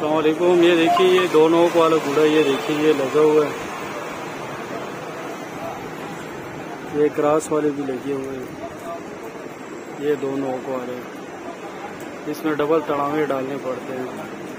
अस्सलामुअलैकुम। ये देखिए ये दो नोक वाला घोड़ा, ये देखिए ये लगा हुआ है। ये क्रॉस वाले भी लगे हुए हैं। ये दो नोक वाले, इसमें डबल तड़ावे डालने पड़ते हैं।